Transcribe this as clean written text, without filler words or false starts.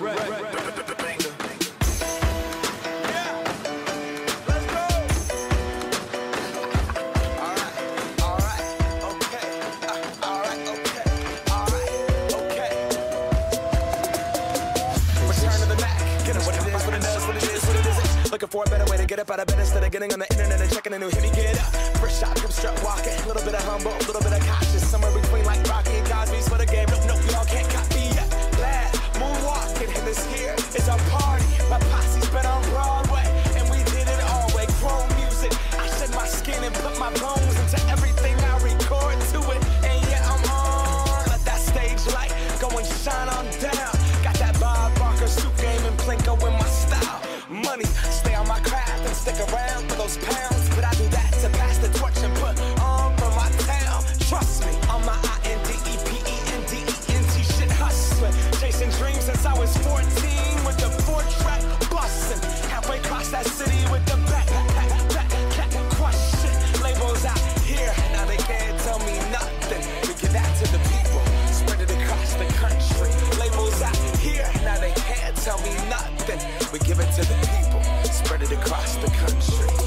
Looking for a better way to get up out of bed instead of getting on the internet and checking a new hit. Me get up, first shot, come strut walking. A little bit of humble, a little bit of cautious, somewhere between like Rocky and Cosby's for the game. Nope, y'all can't copy yet. Glad moonwalking, and this here is our party. My posse's been on Broadway, and we did it all way. Chrome music, I shed my skin and put my bones into everything I record to it. And yeah, I'm on. Let that stage light go and shine on down. Got that Bob Barker suit game and Plinko in my style. Money, stay on my craft and stick around for those pounds. But I do that to pass the torch and put on for my town. Trust me, on my INDEPENDENT shit hustling. Chasing dreams since I was 14 with the 4-track bustin'. Halfway across that city with the back crush shit. Labels out here, now they can't tell me nothing. We give that to the people, spread it across the country. Labels out here, now they can't tell me nothing. We give it to the people, spread it across the country.